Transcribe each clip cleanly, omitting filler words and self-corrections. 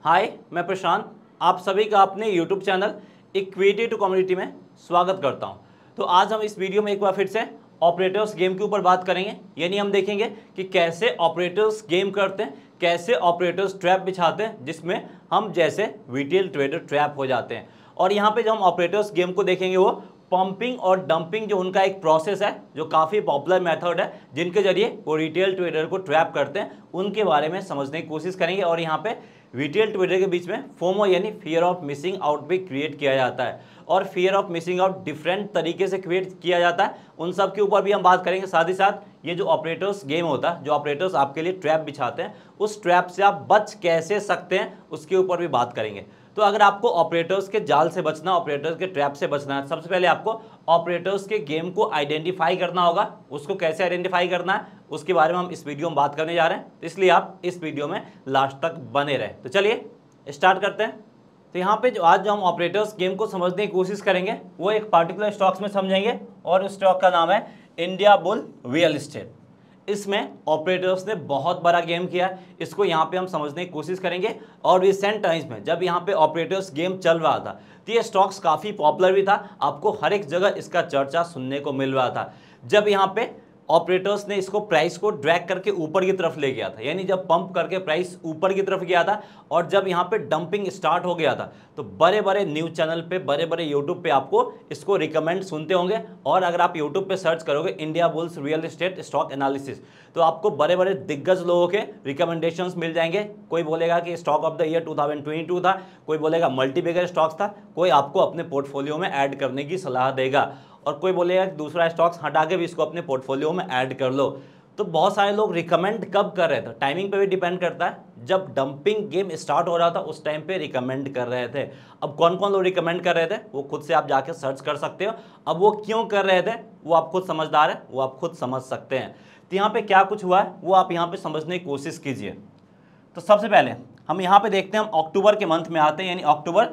हाय, मैं प्रशांत, आप सभी का अपने YouTube channel equity to community में स्वागत करता हूं। तो आज हम इस वीडियो में एक बार फिर से ऑपरेटर्स गेम के ऊपर बात करेंगे। यानी हम देखेंगे कि कैसे ऑपरेटर्स गेम करते हैं, कैसे ऑपरेटर्स ट्रैप बिछाते हैं, जिसमें हम जैसे रिटेल ट्रेडर ट्रैप हो जाते हैं। और यहाँ पे जो हम ऑपरेटर्स गेम को देखेंगे वो पंपिंग और डंपिंग जो उनका एक प्रोसेस है, जो काफ़ी पॉपुलर मेथड है, जिनके जरिए वो रिटेल ट्रेडर को ट्रैप करते हैं, उनके बारे में समझने की कोशिश करेंगे। और यहाँ पे रिटेल ट्रेडर के बीच में फोमो यानी फियर ऑफ मिसिंग आउट भी क्रिएट किया जाता है। और fear of missing out different तरीके से क्रिएट किया जाता है, उन सब के ऊपर भी हम बात करेंगे। साथ ही साथ ये जो ऑपरेटर्स गेम होता है, जो ऑपरेटर्स आपके लिए ट्रैप बिछाते हैं, उस ट्रैप से आप बच कैसे सकते हैं उसके ऊपर भी बात करेंगे। तो अगर आपको ऑपरेटर्स के जाल से बचना, ऑपरेटर्स के ट्रैप से बचना है, सबसे पहले आपको ऑपरेटर्स के गेम को आइडेंटिफाई करना होगा। उसको कैसे आइडेंटिफाई करना है उसके बारे में हम इस वीडियो में बात करने जा रहे हैं, तो इसलिए आप इस वीडियो में लास्ट तक बने रहें। तो चलिए स्टार्ट करते हैं। तो यहाँ पे आज जो हम ऑपरेटर्स गेम को समझने की कोशिश करेंगे वो एक पार्टिकुलर स्टॉक्स में समझेंगे, और उस स्टॉक का नाम है इंडिया बुल रियल एस्टेट। इसमें ऑपरेटर्स ने बहुत बड़ा गेम किया है, इसको यहाँ पे हम समझने की कोशिश करेंगे। और रिसेंट टाइम्स में जब यहाँ पे ऑपरेटर्स गेम चल रहा था तो ये स्टॉक्स काफ़ी पॉपुलर भी था, आपको हर एक जगह इसका चर्चा सुनने को मिल रहा था। जब यहाँ पे ऑपरेटर्स ने इसको प्राइस को ड्रैग करके ऊपर की तरफ ले गया था, यानी जब पंप करके प्राइस ऊपर की तरफ गया था, और जब यहाँ पे डंपिंग स्टार्ट हो गया था, तो बड़े बड़े न्यूज़ चैनल पे, बड़े बड़े यूट्यूब पे आपको इसको रिकमेंड सुनते होंगे। और अगर आप यूट्यूब पे सर्च करोगे India bulls real estate stock analysis, तो आपको बड़े बड़े दिग्गज लोगों के रिकमेंडेशंस मिल जाएंगे। कोई बोलेगा कि स्टॉक ऑफ द ईयर 2022 था, कोई बोलेगा मल्टी बिगर स्टॉक्स था, कोई आपको अपने पोर्टफोलियो में ऐड करने की सलाह देगा, और कोई बोलेगा कि दूसरा स्टॉक्स हटा के भी इसको अपने पोर्टफोलियो में ऐड कर लो। तो बहुत सारे लोग रिकमेंड कब कर रहे थे, टाइमिंग पे भी डिपेंड करता है। जब डंपिंग गेम स्टार्ट हो रहा था उस टाइम पे रिकमेंड कर रहे थे। अब कौन कौन लोग रिकमेंड कर रहे थे वो खुद से आप जाके सर्च कर सकते हो। अब वो क्यों कर रहे थे वो आप खुद समझदार है, वो आप खुद समझ सकते हैं। तो यहाँ पे क्या कुछ हुआ है वो आप यहाँ पे समझने की कोशिश कीजिए। तो सबसे पहले हम यहाँ पे देखते हैं, हम अक्टूबर के मंथ में आते हैं, यानी अक्टूबर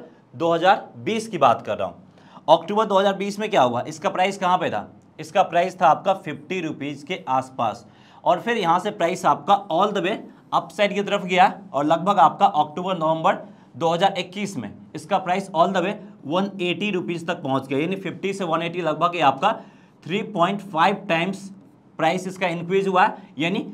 2020 की बात कर रहा हूँ। अक्टूबर 2020 में क्या हुआ, इसका प्राइस कहाँ पे था, इसका प्राइस था आपका 50 रुपीज़ के आसपास। और फिर यहाँ से प्राइस आपका ऑल द वे अपसाइड की तरफ गया, और लगभग आपका अक्टूबर नवंबर 2021 में इसका price all the way 180 rupees तक पहुँच गया। यानी 50 से 180 लगभग ये आपका 3.5 टाइम्स प्राइस इसका इंक्रीज हुआ है, यानी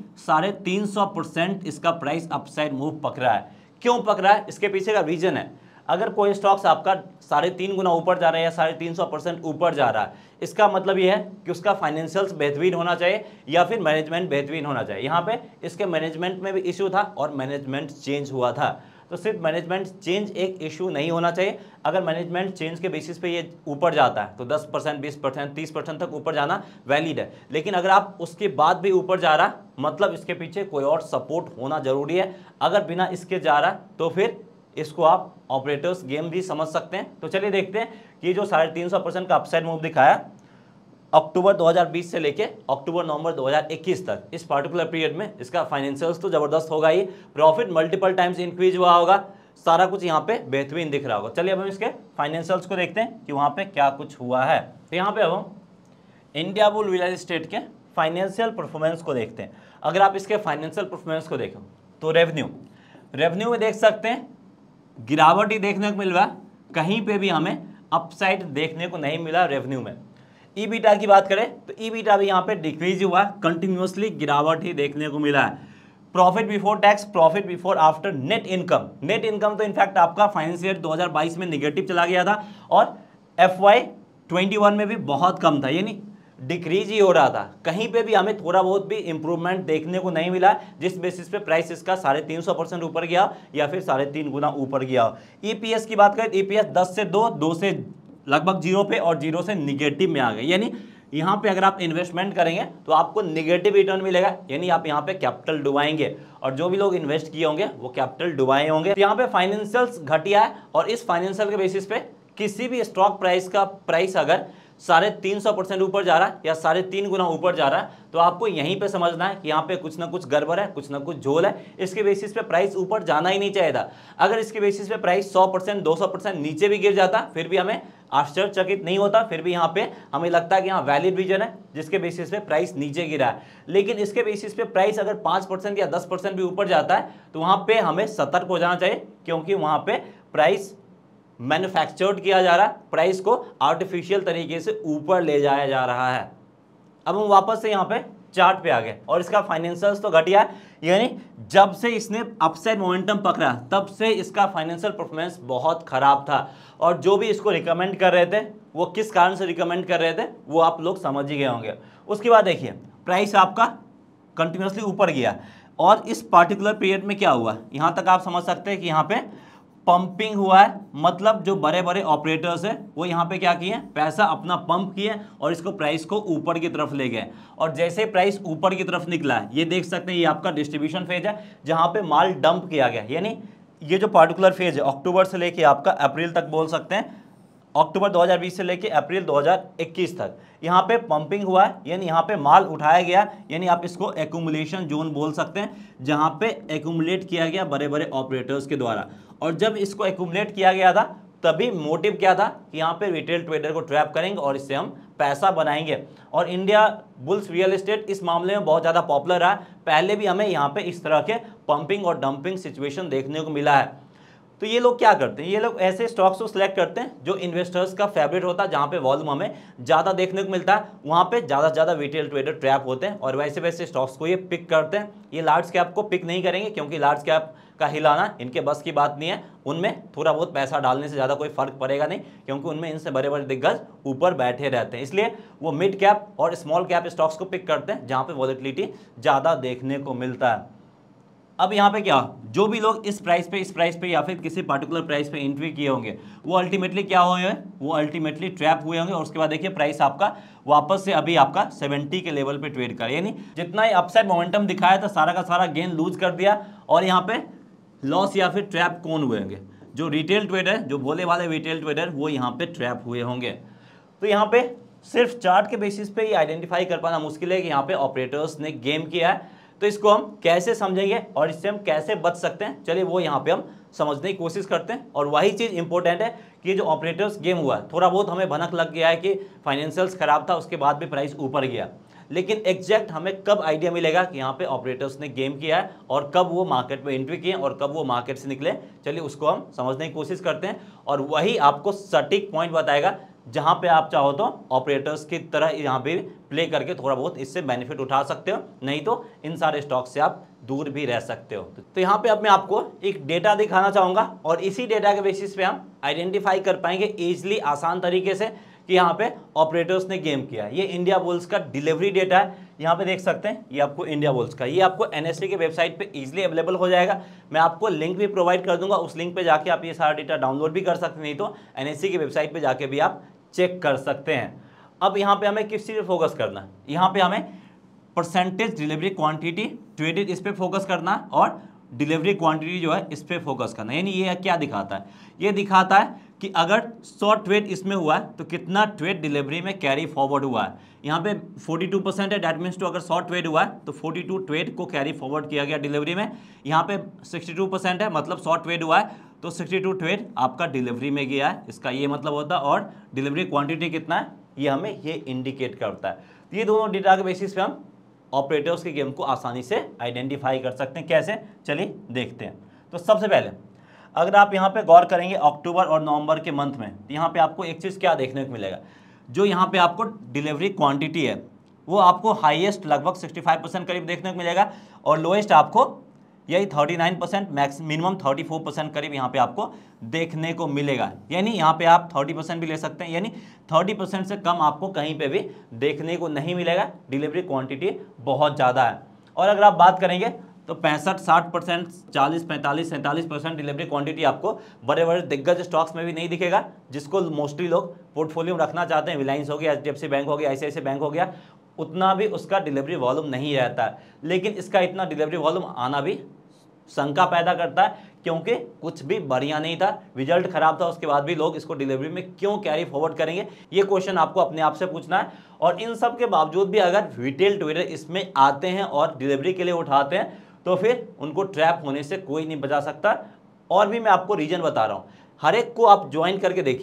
350% इसका प्राइस अपसाइड मूव पकड़ा है। क्यों पकड़ा है, इसके पीछे का रीजन है। अगर कोई स्टॉक्स आपका 3.5 गुना ऊपर जा रहा है या 350% ऊपर जा रहा है, इसका मतलब ये है कि उसका फाइनेंशियल्स बेहतरीन होना चाहिए या फिर मैनेजमेंट बेहतरीन होना चाहिए। यहाँ पे इसके मैनेजमेंट में भी इशू था और मैनेजमेंट चेंज हुआ था। तो सिर्फ मैनेजमेंट चेंज एक इशू नहीं होना चाहिए। अगर मैनेजमेंट चेंज के बेसिस पे ये ऊपर जाता है तो 10%, 20%, 30% तक ऊपर जाना वैलिड है। लेकिन अगर आप उसके बाद भी ऊपर जा रहा, मतलब इसके पीछे कोई और सपोर्ट होना जरूरी है। अगर बिना इसके जा रहा तो फिर इसको आप ऑपरेटर्स गेम भी समझ सकते हैं। तो चलिए देखते हैं कि जो 350% का अपसाइड मूव दिखाया अक्टूबर 2020 से लेके अक्टूबर नवंबर 2021 तक, इस पार्टिकुलर पीरियड में इसका फाइनेंशियल्स तो जबरदस्त होगा ही, प्रॉफिट मल्टीपल टाइम्स इंक्रीज हुआ होगा, सारा कुछ यहाँ पे बेहतरीन दिख रहा होगा। चलिए अब हम इसके फाइनेंशियल्स को देखते हैं कि वहाँ पे क्या कुछ हुआ है। तो यहाँ पे अब हम इंडिया बुल रियल एस्टेट के फाइनेंशियल परफॉर्मेंस को देखते हैं। अगर आप इसके फाइनेंशियल परफॉर्मेंस को देखो तो रेवेन्यू में देख सकते हैं गिरावट ही देखने को मिल रहा है, कहीं पे भी हमें अपसाइड देखने को नहीं मिला रेवेन्यू में। ईबीटा की बात करें तो ईबीटा भी यहाँ पे डिक्रीज हुआ, कंटिन्यूअसली गिरावट ही देखने को मिला है। Profit before tax, profit before after net income तो इनफैक्ट आपका फाइनेंशियल ईयर 2022 में निगेटिव चला गया था, और FY21 में भी बहुत कम था, यानी डिक्रीज ही हो रहा था। कहीं पे भी हमें थोड़ा बहुत भी इंप्रूवमेंट देखने को नहीं मिला, जिस बेसिस पे प्राइस इसका 350% ऊपर गया या फिर 3.5 गुना ऊपर गया। ईपीएस की बात करें, ईपीएस 10 से 2 से लगभग 0 पे, और 0 से निगेटिव में आ गए। यानी यहाँ पे अगर आप इन्वेस्टमेंट करेंगे तो आपको निगेटिव रिटर्न मिलेगा, यानी आप यहाँ पे कैपिटल डुबाएंगे, और जो भी लोग इन्वेस्ट किए होंगे वो कैपिटल डुबाए होंगे। तो यहाँ पे फाइनेंशियल्स घटिया है, और इस फाइनेंशियल के बेसिस पे किसी भी स्टॉक प्राइस का प्राइस अगर 350% ऊपर जा रहा है या 3.5 गुना ऊपर जा रहा है, तो आपको यहीं पे समझना है कि यहाँ पे कुछ ना कुछ गड़बड़ है, कुछ ना कुछ झोल है। इसके बेसिस पे प्राइस ऊपर जाना ही नहीं चाहिए था। अगर इसके बेसिस पे प्राइस 100%, 200% नीचे भी गिर जाता, फिर भी हमें आश्चर्यचकित नहीं होता, फिर भी यहाँ पे हमें लगता है कि यहाँ वैलिड रीजन है जिसके बेसिस पे प्राइस नीचे गिरा है। लेकिन इसके बेसिस पे प्राइस अगर 5% या 10% भी ऊपर जाता है तो वहाँ पे हमें सतर्क हो जाना चाहिए, क्योंकि वहाँ पे प्राइस मैन्युफैक्चर्ड किया जा रहा है, प्राइस को आर्टिफिशियल तरीके से ऊपर ले जाया जा रहा है। अब हम वापस से यहाँ पे चार्ट पे आ गए और इसका फाइनेंशियल्स तो घटिया है, यानी जब से इसने अपसाइड मोमेंटम पकड़ा तब से इसका फाइनेंशियल परफॉर्मेंस बहुत खराब था। और जो भी इसको रिकमेंड कर रहे थे वो किस कारण से रिकमेंड कर रहे थे वो आप लोग समझ ही गए होंगे। उसके बाद देखिए प्राइस आपका कंटिन्यूसली ऊपर गया और इस पार्टिकुलर पीरियड में क्या हुआ, यहाँ तक आप समझ सकते हैं कि यहाँ पे पंपिंग हुआ है, मतलब जो बड़े बड़े ऑपरेटर्स हैं वो यहाँ पे क्या किए, पैसा अपना पंप किए और इसको प्राइस को ऊपर की तरफ ले गए। और जैसे प्राइस ऊपर की तरफ निकला है, ये देख सकते हैं ये आपका डिस्ट्रीब्यूशन फेज है जहाँ पे माल डंप किया गया, यानी ये जो पार्टिकुलर फेज है अक्टूबर से लेके आपका अप्रैल तक बोल सकते हैं, अक्टूबर 2020 से लेके अप्रैल 2021 तक यहाँ पे पंपिंग हुआ है, यानी यहाँ पे माल उठाया गया, यानी आप इसको एक्यूमुलेशन जोन बोल सकते हैं, जहाँ पे एक्यूमुलेट किया गया बड़े बड़े ऑपरेटर्स के द्वारा। और जब इसको एक्यूमुलेट किया गया था तभी मोटिव क्या था कि यहाँ पे रिटेल ट्रेडर को ट्रैप करेंगे और इससे हम पैसा बनाएंगे। और इंडिया बुल्स रियल एस्टेट इस मामले में बहुत ज़्यादा पॉपुलर है, पहले भी हमें यहाँ पे इस तरह के पंपिंग और डंपिंग सिचुएशन देखने को मिला है। तो ये लोग क्या करते हैं, ये लोग ऐसे स्टॉक्स को सिलेक्ट करते हैं जो इन्वेस्टर्स का फेवरेट होता है, जहाँ पे वॉल्यूम हमें ज़्यादा देखने को मिलता है, वहाँ पे ज़्यादा से ज़्यादा रिटेल ट्रेडर ट्रैप होते हैं और वैसे वैसे स्टॉक्स को ये पिक करते हैं। ये लार्ज कैप को पिक नहीं करेंगे क्योंकि लार्ज कैप का हिलाना इनके बस की बात नहीं है, उनमें थोड़ा बहुत पैसा डालने से ज़्यादा कोई फर्क पड़ेगा नहीं, क्योंकि उनमें इनसे बड़े बड़े दिग्गज ऊपर बैठे रहते हैं। इसलिए वो मिड कैप और स्मॉल कैप स्टॉक्स को पिक करते हैं जहाँ पे वॉलेटिलिटी ज़्यादा देखने को मिलता है। अब यहाँ पे क्या, जो भी लोग इस प्राइस पे या फिर किसी पर्टिकुलर प्राइस पे एंट्री किए होंगे वो अल्टीमेटली क्या हुए हैं, वो अल्टीमेटली ट्रैप हुए होंगे। और उसके बाद देखिए प्राइस आपका वापस से अभी आपका 70 के लेवल पे ट्रेड कर, यानी जितना ही अपसाइड मोमेंटम दिखाया था सारा का सारा गेन लूज कर दिया। और यहाँ पे लॉस या फिर ट्रैप कौन हुए होंगे, जो रिटेल ट्रेडर, जो भोले वाले रिटेल ट्रेडर, वो यहाँ पे ट्रैप हुए होंगे। तो यहाँ पे सिर्फ चार्ट के बेसिस पे ही आइडेंटिफाई कर पाना मुश्किल है कि यहाँ पे ऑपरेटर्स ने गेम किया है। तो इसको हम कैसे समझेंगे और इससे हम कैसे बच सकते हैं, चलिए वो यहाँ पे हम समझने की कोशिश करते हैं। और वही चीज़ इंपॉर्टेंट है कि जो ऑपरेटर्स गेम हुआ है, थोड़ा बहुत हमें भनक लग गया है कि फाइनेंशियल्स खराब था, उसके बाद भी प्राइस ऊपर गया, लेकिन एग्जैक्ट हमें कब आइडिया मिलेगा कि यहाँ पे ऑपरेटर्स ने गेम किया है और कब वो मार्केट में एंट्री किए और कब वो मार्केट से निकले, चलिए उसको हम समझने की कोशिश करते हैं। और वही आपको सटीक पॉइंट बताएगा जहाँ पे आप चाहो तो ऑपरेटर्स की तरह यहाँ पे प्ले करके थोड़ा बहुत इससे बेनिफिट उठा सकते हो, नहीं तो इन सारे स्टॉक से आप दूर भी रह सकते हो। तो यहाँ पे अब मैं आपको एक डेटा दिखाना चाहूँगा और इसी डेटा के बेसिस पे हम आइडेंटिफाई कर पाएंगे ईजिली, आसान तरीके से कि यहाँ पे ऑपरेटर्स ने गेम किया। ये इंडिया बुल्स का डिलीवरी डेटा है, यहाँ पे देख सकते हैं, ये आपको इंडिया बुल्स का, ये आपको एनएससी के वेबसाइट पे इजीली अवेलेबल हो जाएगा। मैं आपको लिंक भी प्रोवाइड कर दूंगा, उस लिंक पे जाके आप ये सारा डेटा डाउनलोड भी कर सकते हैं, नहीं तो एनएससी की वेबसाइट पे जाके भी आप चेक कर सकते हैं। अब यहाँ पे हमें किस चीज़ पे फोकस करना है, यहाँ पे हमें परसेंटेज डिलीवरी क्वांटिटी ट्रेडेड इस पे फोकस करना है और डिलीवरी क्वांटिटी जो है इस पे फोकस करना है। यानी ये क्या दिखाता है, ये दिखाता है कि अगर 100 ट्रेड इसमें हुआ है तो कितना ट्रेड डिलीवरी में कैरी फॉरवर्ड हुआ है। यहाँ पे 42% है, डैट मीन्स तो अगर 100 ट्रेड हुआ है तो 42 ट्रेड को कैरी फॉरवर्ड किया गया डिलीवरी में। यहाँ पे 62% है, मतलब 100 ट्रेड हुआ है तो 62 ट्रेड आपका डिलीवरी में गया है, इसका ये मतलब होता है। और डिलीवरी क्वांटिटी कितना है ये हमें ये इंडिकेट करता है। तो ये दोनों डेटा के बेसिस पे हम ऑपरेटर्स के गेम को आसानी से आइडेंटिफाई कर सकते हैं। कैसे, चलिए देखते हैं। तो सबसे पहले अगर आप यहाँ पे गौर करेंगे अक्टूबर और नवंबर के मंथ में, तो यहाँ पे आपको एक चीज़ क्या देखने को मिलेगा, जो यहाँ पे आपको डिलीवरी क्वांटिटी है वो आपको हाईएस्ट लगभग 65% करीब देखने को मिलेगा और लोएस्ट आपको यही 39%, मैक्स मिनिमम 34% करीब यहाँ पे आपको देखने को मिलेगा। यानी यहाँ पे आप 30% भी ले सकते हैं, यानी 30% से कम आपको कहीं पे भी देखने को नहीं मिलेगा। डिलीवरी क्वांटिटी बहुत ज़्यादा है। और अगर आप बात करेंगे तो 65-60%, 40-45-47% डिलीवरी क्वांटिटी आपको बड़े बड़े दिग्गज स्टॉक्स में भी नहीं दिखेगा, जिसको मोस्टली लोग पोर्टफोलियो में रखना चाहते हैं। रिलायंस हो गया, एचडीएफसी बैंक हो गया, ऐसे बैंक हो गया, उतना भी उसका डिलीवरी वॉल्यूम नहीं रहता है। लेकिन इसका इतना डिलीवरी वॉल्यूम आना भी शंका पैदा करता है, क्योंकि कुछ भी बढ़िया नहीं था, रिजल्ट खराब था, उसके बाद भी लोग इसको डिलीवरी में क्यों कैरी फॉरवर्ड करेंगे, ये क्वेश्चन आपको अपने आप से पूछना है। और इन सब के बावजूद भी अगर रिटेल ट्रेडर इसमें आते हैं और डिलीवरी के लिए उठाते हैं तो फिर उनको ट्रैप होने से कोई नहीं बचा सकता। और भी मैं आपको रीजन बता रहा हूँ, हर एक को आप ज्वाइन करके देखिए,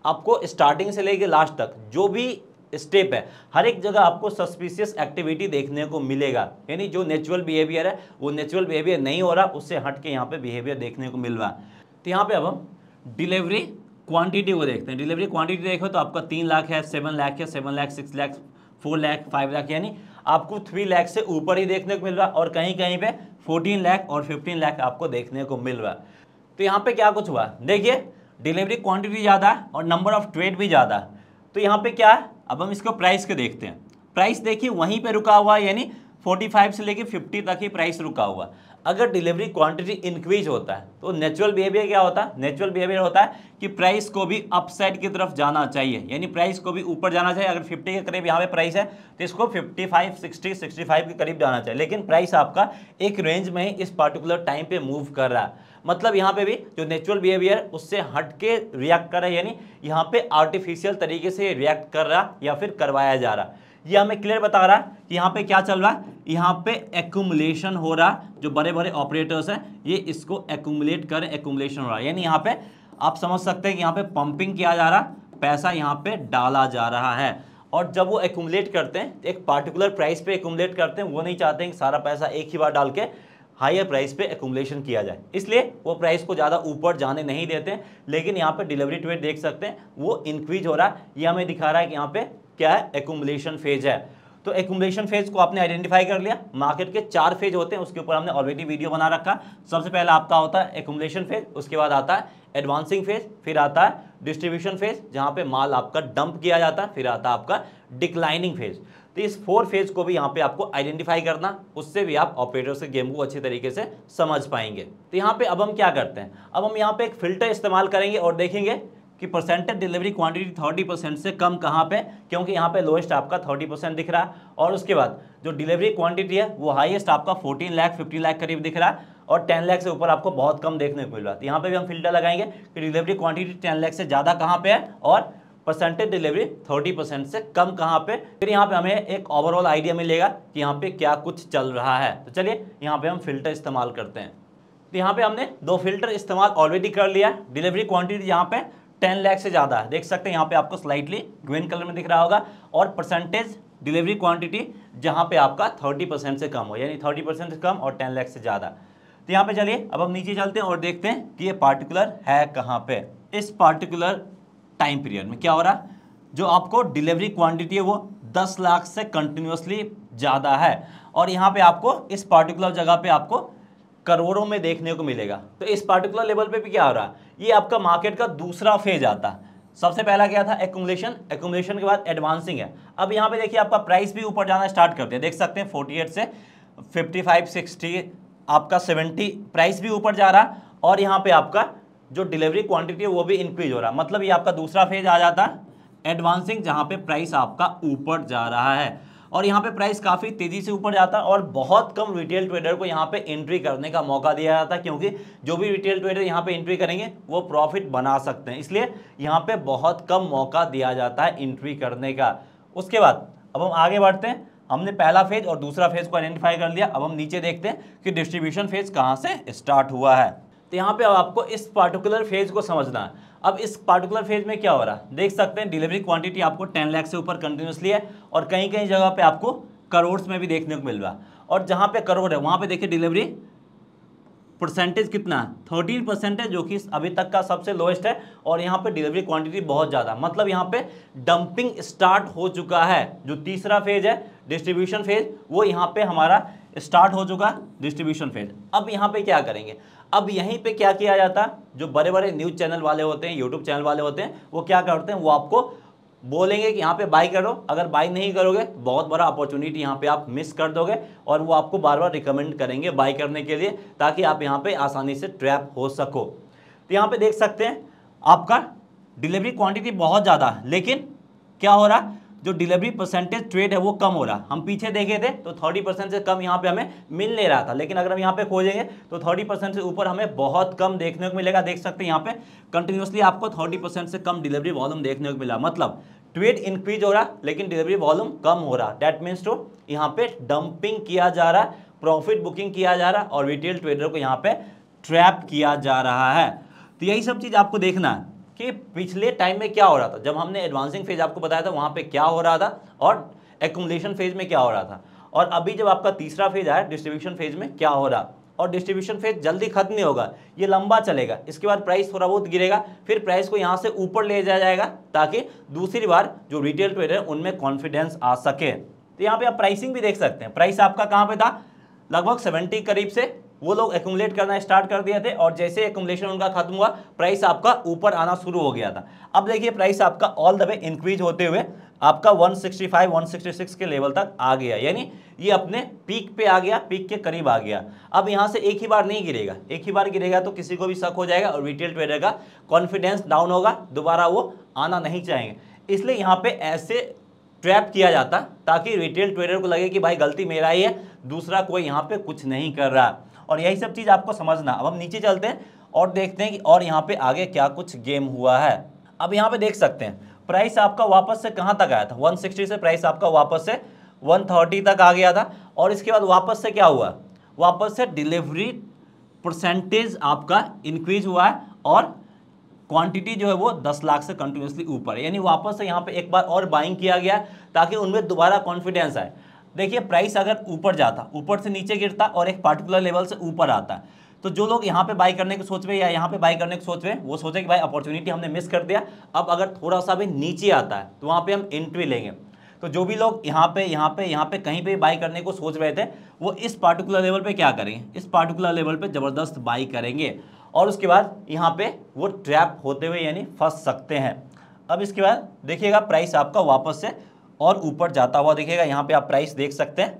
आपको स्टार्टिंग से लेके लास्ट तक जो भी स्टेप है, हर एक जगह आपको सस्पिशियस एक्टिविटी देखने को मिलेगा। यानी जो नेचुरल बिहेवियर है वो नेचुरल बिहेवियर नहीं हो रहा, उससे हट के यहाँ पे बिहेवियर देखने को मिल रहा है। तो यहाँ पे अब हम डिलीवरी क्वांटिटी को देखते हैं। डिलीवरी क्वांटिटी देखो तो आपका 3 लाख है, 7 लाख है, 7 लाख, 6 लाख, 4 लाख, 5 लाख, यानी आपको 3 लाख से ऊपर ही देखने को मिल रहा है और कहीं कहीं पे 14 लाख और 15 लाख आपको देखने को मिल रहा है। तो यहाँ पे क्या कुछ हुआ, देखिए डिलीवरी क्वांटिटी ज़्यादा है और नंबर ऑफ ट्रेड भी ज़्यादा है। तो यहाँ पे क्या है, अब हम इसको प्राइस के देखते हैं। प्राइस देखिए वहीं पे रुका हुआ है, यानी 45 से लेके 50 तक ही प्राइस रुका हुआ। अगर डिलीवरी क्वांटिटी इंक्रीज होता है तो नेचुरल बिहेवियर क्या होता है, नेचुरल बिहेवियर होता है कि प्राइस को भी अपसाइड की तरफ जाना चाहिए, यानी प्राइस को भी ऊपर जाना चाहिए। अगर 50 के करीब यहाँ पे प्राइस है तो इसको 55, 60, 65 के करीब जाना चाहिए, लेकिन प्राइस आपका एक रेंज में ही इस पर्टिकुलर टाइम पे मूव कर रहा है। मतलब यहाँ पे भी जो नेचुरल बिहेवियर उससे हट के रिएक्ट कर रहा है, यानी यहाँ पे आर्टिफिशियल तरीके से रिएक्ट कर रहा या फिर करवाया जा रहा। ये हमें क्लियर बता रहा है कि यहाँ पे क्या चल रहा है, यहाँ पे एक्यूमुलेशन हो रहा। जो बड़े बड़े ऑपरेटर्स हैं ये इसको एक्यूमुलेट करें, एक्यूमुलेशन हो रहा है, यानी यहाँ पे आप समझ सकते हैं कि यहाँ पे पंपिंग किया जा रहा, पैसा यहाँ पे डाला जा रहा है। और जब वो एक्यूमुलेट करते हैं एक पार्टिकुलर प्राइस पे एक्यूमुलेट करते हैं, वो नहीं चाहते हैं कि सारा पैसा एक ही बार डाल के हायर प्राइस पे एक्यूमुलेशन किया जाए, इसलिए वो प्राइस को ज़्यादा ऊपर जाने नहीं देते। लेकिन यहाँ पे डिलीवरी ट्रेड देख सकते हैं वो इंक्रीज हो रहा है। ये हमें दिखा रहा है कि यहाँ पे क्या है, एक्यूमुलेशन फेज है। तो एक्यूमुलेशन फेज को आपने आइडेंटिफाई कर लिया। मार्केट के 4 फेज होते हैं, उसके ऊपर हमने ऑलरेडी वीडियो बना रखा। सबसे पहला आपका होता है एक्यूमुलेशन फेज, उसके बाद आता है एडवांसिंग फेज, फिर आता है डिस्ट्रीब्यूशन फेज जहाँ पे माल आपका डंप किया जाता है, फिर आता है आपका डिक्लाइनिंग फेज। तो इस 4 फेज को भी यहाँ पे आपको आइडेंटिफाई करना, उससे भी आप ऑपरेटर्स के गेम को अच्छी तरीके से समझ पाएंगे। तो यहाँ पे अब हम क्या करते हैं, अब हम यहाँ पे एक फिल्टर इस्तेमाल करेंगे और देखेंगे कि परसेंटेज डिलीवरी क्वांटिटी 30% से कम कहाँ पे, क्योंकि यहाँ पे लोएस्ट आपका 30% दिख रहा है। और उसके बाद जो डिलीवरी क्वांटिटी है वो हाईएस्ट आपका 14 लाख 15 लाख करीब दिख रहा है और 10 लाख से ऊपर आपको बहुत कम देखने को मिल रहा है। तो यहाँ पे भी हम फिल्टर लगाएंगे कि डिलीवरी क्वांटिटी 10 लाख से ज़्यादा कहाँ पे है और परसेंटेज डिलीवरी 30% से कम कहाँ पे। फिर यहाँ पे हमें एक ओवरऑल आइडिया मिलेगा कि यहाँ पे क्या कुछ चल रहा है। तो चलिए यहाँ पे हम फिल्टर इस्तेमाल करते हैं। तो यहाँ पे हमने 2 फिल्टर इस्तेमाल ऑलरेडी कर लिया। डिलीवरी क्वांटिटी यहाँ पे 10 लाख से ज़्यादा है, देख सकते हैं यहाँ पे आपको स्लाइटली ग्रीन कलर में दिख रहा होगा, और परसेंटेज डिलीवरी क्वांटिटी जहाँ पे आपका 30% से कम हो, यानी 30% से कम और 10 लाख से ज़्यादा। तो यहाँ पे चलिए अब हम नीचे चलते हैं और देखते हैं कि ये पार्टिकुलर है कहाँ पे। इस पार्टिकुलर टाइम पीरियड में क्या हो रहा, जो आपको डिलीवरी क्वांटिटी है वो 10 लाख से कंटिन्यूसली ज़्यादा है, और यहाँ पे आपको इस पार्टिकुलर जगह पे आपको करोड़ों में देखने को मिलेगा। तो इस पार्टिकुलर लेवल पे भी क्या हो रहा है, ये आपका मार्केट का दूसरा फेज आता है। सबसे पहला क्या था, एक्यूमुलेशन, एक्यूमुलेशन के बाद एडवांसिंग है। अब यहाँ पे देखिए आपका प्राइस भी ऊपर जाना स्टार्ट करते हैं, देख सकते हैं 48 से 55, 60, आपका 70 प्राइस भी ऊपर जा रहा, और यहाँ पे आपका जो डिलीवरी क्वांटिटी है वो भी इंक्रीज हो रहा। मतलब ये आपका दूसरा फेज आ जाता है एडवांसिंग, जहाँ पे प्राइस आपका ऊपर जा रहा है, और यहाँ पे प्राइस काफ़ी तेज़ी से ऊपर जाता है और बहुत कम रिटेल ट्रेडर को यहाँ पे एंट्री करने का मौका दिया जाता है, क्योंकि जो भी रिटेल ट्रेडर यहाँ पे एंट्री करेंगे वो प्रॉफिट बना सकते हैं, इसलिए यहाँ पे बहुत कम मौका दिया जाता है एंट्री करने का। उसके बाद अब हम आगे बढ़ते हैं। हमने पहला फेज और दूसरा फेज को आइडेंटिफाई कर लिया। अब हम नीचे देखते हैं कि डिस्ट्रीब्यूशन फेज कहाँ से स्टार्ट हुआ है। तो यहाँ पे अब आपको इस पार्टिकुलर फेज को समझना है। अब इस पार्टिकुलर फेज में क्या हो रहा है, देख सकते हैं डिलीवरी क्वांटिटी आपको 10 लाख से ऊपर कंटिन्यूसली है, और कहीं कहीं जगह पे आपको करोड़ में भी देखने को मिल रहा है। और जहाँ पे करोड़ है वहाँ पे देखिए डिलीवरी परसेंटेज कितना है, 13% है, जो कि अभी तक का सबसे लोएस्ट है, और यहाँ पे डिलीवरी क्वांटिटी बहुत ज़्यादा। मतलब यहाँ पे डंपिंग स्टार्ट हो चुका है। जो तीसरा फेज है डिस्ट्रीब्यूशन फेज, वो यहाँ पे हमारा स्टार्ट हो चुका डिस्ट्रीब्यूशन फेज। अब यहाँ पे क्या करेंगे, अब यहीं पे क्या किया जाता है, जो बड़े बड़े न्यूज़ चैनल वाले होते हैं, यूट्यूब चैनल वाले होते हैं, वो क्या करते हैं, वो आपको बोलेंगे कि यहाँ पे बाई करो। अगर बाई नहीं करोगे बहुत बड़ा अपॉर्चुनिटी यहाँ पे आप मिस कर दोगे, और वो आपको बार बार रिकमेंड करेंगे बाई करने के लिए, ताकि आप यहाँ पे आसानी से ट्रैप हो सको। तो यहाँ पे देख सकते हैं आपका डिलीवरी क्वांटिटी बहुत ज़्यादा, लेकिन क्या हो रहा, जो डिलीवरी परसेंटेज ट्रेड है वो कम हो रहा। हम पीछे देखे थे तो 30% से कम यहाँ पे हमें मिल नहीं रहा था, लेकिन अगर हम यहाँ पे खोजेंगे तो 30% से ऊपर हमें बहुत कम देखने को मिलेगा। देख सकते हैं यहाँ पे कंटिन्यूसली आपको 30% से कम डिलीवरी वॉल्यूम देखने को मिला। मतलब ट्रेड इंक्रीज हो रहा लेकिन डिलीवरी वॉल्यूम कम हो रहा। दैट मीन्स टू यहाँ पे डंपिंग किया जा रहा, प्रॉफिट बुकिंग किया जा रहा, और रिटेल ट्रेडर को यहाँ पे ट्रैप किया जा रहा है। तो यही सब चीज़ आपको देखना है। कि पिछले टाइम में क्या हो रहा था, जब हमने एडवांसिंग फेज आपको बताया था वहाँ पे क्या हो रहा था और एक्युमुलेशन फेज में क्या हो रहा था, और अभी जब आपका तीसरा फेज आया डिस्ट्रीब्यूशन फेज में क्या हो रहा। और डिस्ट्रीब्यूशन फेज जल्दी खत्म नहीं होगा, ये लंबा चलेगा, इसके बाद प्राइस थोड़ा बहुत गिरेगा, फिर प्राइस को यहाँ से ऊपर ले जाया जाएगा ताकि दूसरी बार जो रिटेल ट्रेडर उनमें कॉन्फिडेंस आ सके। तो यहाँ पे आप प्राइसिंग भी देख सकते हैं, प्राइस आपका कहाँ पे था, लगभग 70 करीब से वो लोग एक्यूमुलेट करना स्टार्ट कर दिए थे, और जैसे एक्यूमुलेशन उनका खत्म हुआ प्राइस आपका ऊपर आना शुरू हो गया था। अब देखिए प्राइस आपका ऑल द वे इंक्रीज होते हुए आपका 165 166 के लेवल तक आ गया, यानी ये अपने पीक पे आ गया, पीक के करीब आ गया। अब यहाँ से एक ही बार नहीं गिरेगा, एक ही बार गिरेगा तो किसी को भी शक हो जाएगा और रिटेल ट्रेडर का कॉन्फिडेंस डाउन होगा, दोबारा वो आना नहीं चाहेंगे। इसलिए यहाँ पे ऐसे ट्रैप किया जाता ताकि रिटेल ट्रेडर को लगे कि भाई गलती मेरा ही है, दूसरा कोई यहाँ पे कुछ नहीं कर रहा, और यही सब चीज़ आपको समझना। अब हम नीचे चलते हैं और देखते हैं कि और यहाँ पे आगे क्या कुछ गेम हुआ है। अब यहाँ पे देख सकते हैं प्राइस आपका वापस से कहाँ तक आया था, 160 से प्राइस आपका वापस से 130 तक आ गया था, और इसके बाद वापस से क्या हुआ, वापस से डिलीवरी परसेंटेज आपका इंक्रीज हुआ है और क्वांटिटी जो है वो 10 लाख से कंटिन्यूसली ऊपर है, यानी वापस से यहाँ पे एक बार और बाइंग किया गया ताकि उनमें दोबारा कॉन्फिडेंस आए। देखिए प्राइस अगर ऊपर जाता, ऊपर से नीचे गिरता और एक पार्टिकुलर लेवल से ऊपर आता, तो जो लोग यहाँ पे बाई करने को सोच रहे हैं या यहाँ पे बाई करने को सोच रहे हैं वो सोचे कि भाई अपॉर्चुनिटी हमने मिस कर दिया, अब अगर थोड़ा सा भी नीचे आता है तो वहाँ पे हम एंट्री लेंगे। तो जो भी लोग यहाँ पे कहीं पे बाई करने को सोच रहे थे वो इस पार्टिकुलर लेवल पे क्या करेंगे, इस पार्टिकुलर लेवल पे ज़बरदस्त बाई करेंगे, और उसके बाद यहाँ पे वो ट्रैप होते हुए यानी फंस सकते हैं। अब इसके बाद देखिएगा प्राइस आपका वापस से और ऊपर जाता हुआ दिखेगा, यहाँ पे आप प्राइस देख सकते हैं।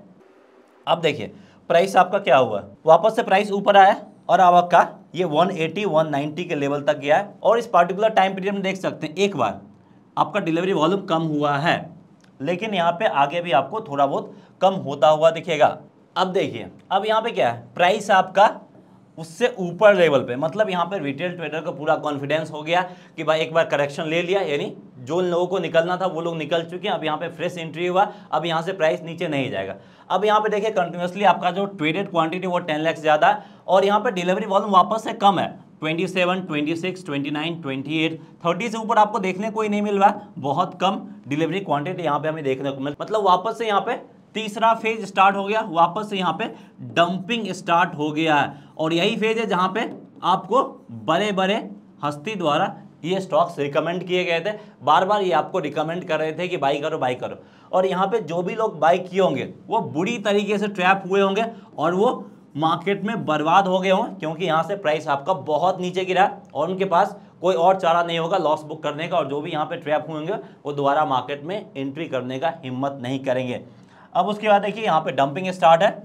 अब देखिए प्राइस आपका क्या हुआ, वापस से प्राइस ऊपर आया और अब आपका ये 180 190 के लेवल तक गया है, और इस पार्टिकुलर टाइम पीरियड में देख सकते हैं एक बार आपका डिलीवरी वॉल्यूम कम हुआ है, लेकिन यहाँ पे आगे भी आपको थोड़ा बहुत कम होता हुआ दिखेगा। अब देखिए अब यहाँ पे क्या है, प्राइस आपका उससे ऊपर लेवल पे, मतलब यहाँ पे रिटेल ट्रेडर को पूरा कॉन्फिडेंस हो गया कि भाई एक बार करेक्शन ले लिया, यानी जो लोगों को निकलना था वो लोग निकल चुके हैं, अब यहाँ पे फ्रेश एंट्री हुआ, अब यहाँ से प्राइस नीचे नहीं जाएगा। अब यहाँ पे देखिए कंटिन्यूसली आपका जो ट्रेडेड क्वांटिटी वो 10 लाख ज़्यादा है, और यहाँ पे डिलीवरी वॉल्यूम वापस से कम है, 27 26 29 28 30 से ऊपर आपको देखने को ही नहीं मिल रहा, बहुत कम डिलीवरी क्वांटिटी यहाँ पे हमें देखने को मिल, मतलब वापस से यहाँ पे तीसरा फेज स्टार्ट हो गया, वापस से यहाँ पे डंपिंग स्टार्ट हो गया है, और यही फेज है जहाँ पे आपको बड़े बड़े हस्ती द्वारा ये स्टॉक्स रिकमेंड किए गए थे, बार बार ये आपको रिकमेंड कर रहे थे कि बाई करो बाई करो, और यहाँ पे जो भी लोग बाई किए होंगे वो बुरी तरीके से ट्रैप हुए होंगे और वो मार्केट में बर्बाद हो गए होंगे, क्योंकि यहाँ से प्राइस आपका बहुत नीचे गिरा और उनके पास कोई और चारा नहीं होगा लॉस बुक करने का, और जो भी यहाँ पे ट्रैप हुए होंगे वो दोबारा मार्केट में एंट्री करने का हिम्मत नहीं करेंगे। अब उसके बाद देखिए यहाँ पे डंपिंग स्टार्ट है,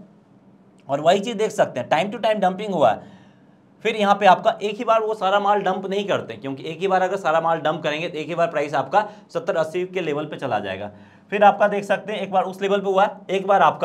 और वही चीज़ देख सकते हैं टाइम टू टाइम डंपिंग हुआ है। फिर यहाँ पे आपका एक ही बार वो सारा माल डंप नहीं करते, क्योंकि एक ही बार अगर सारा माल डंप करेंगे तो एक ही बार प्राइस आपका 70-80 के लेवल पे चला जाएगा। फिर आपका देख सकते हैं एक बार उस लेवल पे हुआ, एक बार आपका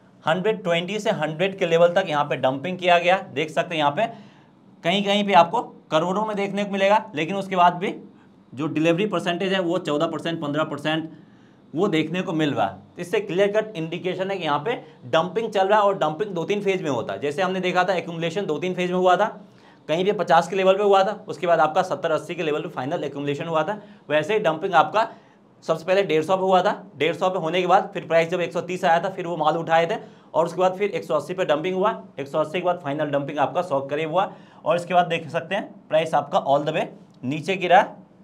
120 से 100 के लेवल तक यहाँ पे डंपिंग किया गया, देख सकते हैं यहाँ पे कहीं कहीं पे आपको करोड़ों में देखने को मिलेगा, लेकिन उसके बाद भी जो डिलीवरी परसेंटेज है वो 14% 15% वो देखने को मिल रहा है। इससे क्लियर कट इंडिकेशन है कि यहाँ पे डंपिंग चल रहा है, और डंपिंग 2-3 फेज में होता है। जैसे हमने देखा था एक्यूमुलेशन 2-3 फेज में हुआ था, कहीं पे 50 के लेवल पे हुआ था, उसके बाद आपका 70-80 के लेवल पे फाइनल एक्यूमुलेशन हुआ था। वैसे ही डंपिंग आपका सबसे पहले 150 पे हुआ था, 150 पे होने के बाद फिर प्राइस जब 130 आया था फिर वो माल उठाए थे, और उसके बाद फिर 180 पे डंपिंग हुआ, 180 के बाद फाइनल डंपिंग आपका 100 करीब हुआ, और इसके बाद देख सकते हैं प्राइस आपका ऑल द वे नीचे गिरा,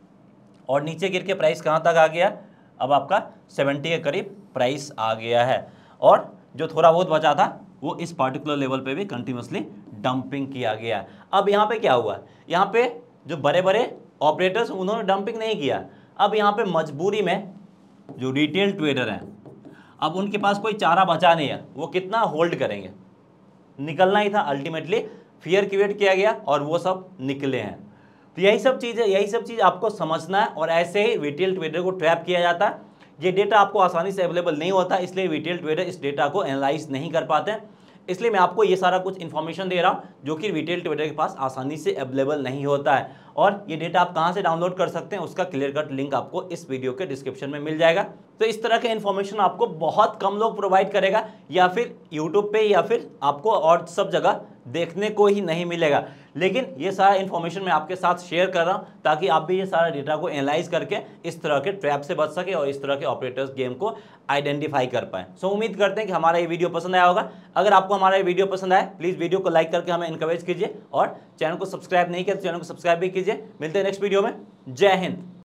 और नीचे गिर के प्राइस कहाँ तक आ गया, अब आपका 70 के करीब प्राइस आ गया है, और जो थोड़ा बहुत बचा था वो इस पार्टिकुलर लेवल पे भी कंटिन्यूसली डंपिंग किया गया। अब यहाँ पे क्या हुआ, यहाँ पे जो बड़े बड़े ऑपरेटर्स उन्होंने डंपिंग नहीं किया, अब यहाँ पे मजबूरी में जो रिटेल ट्रेडर हैं अब उनके पास कोई चारा बचा नहीं है, वो कितना होल्ड करेंगे, निकलना ही था, अल्टीमेटली फियर क्रिएट किया गया और वो सब निकले हैं। तो यही सब चीज़ आपको समझना है, और ऐसे ही रिटेल ट्रेडर को ट्रैप किया जाता है। ये डेटा आपको आसानी से अवेलेबल नहीं होता, इसलिए रिटेल ट्रेडर इस डेटा को एनालाइज नहीं कर पाते हैं, इसलिए मैं आपको ये सारा कुछ इन्फॉर्मेशन दे रहा हूँ जो कि रिटेल ट्रेडर के पास आसानी से अवेलेबल नहीं होता है। और ये डेटा आप कहाँ से डाउनलोड कर सकते हैं उसका क्लियर कट लिंक आपको इस वीडियो के डिस्क्रिप्शन में मिल जाएगा। तो इस तरह के इन्फॉर्मेशन आपको बहुत कम लोग प्रोवाइड करेगा, या फिर यूट्यूब पे या फिर आपको और सब जगह देखने को ही नहीं मिलेगा। लेकिन ये सारा इन्फॉर्मेशन मैं आपके साथ शेयर कर रहा हूँ ताकि आप भी ये सारा डेटा को एनालाइज करके इस तरह के ट्रैप से बच सके और इस तरह के ऑपरेटर्स गेम को आइडेंटिफाई कर पाए। सो उम्मीद करते हैं कि हमारा ये वीडियो पसंद आया होगा। अगर आपको हमारा ये वीडियो पसंद आए प्लीज़ वीडियो को लाइक करके हमें इनकरेज कीजिए और चैनल को सब्सक्राइब नहीं किया तो चैनल को सब्सक्राइब भी कीजिए। मिलते हैं नेक्स्ट वीडियो में। जय हिंद।